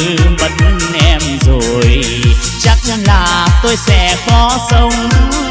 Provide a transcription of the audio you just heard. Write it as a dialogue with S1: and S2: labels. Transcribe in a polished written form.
S1: mất em rồi, chắc là tôi sẽ khó sống.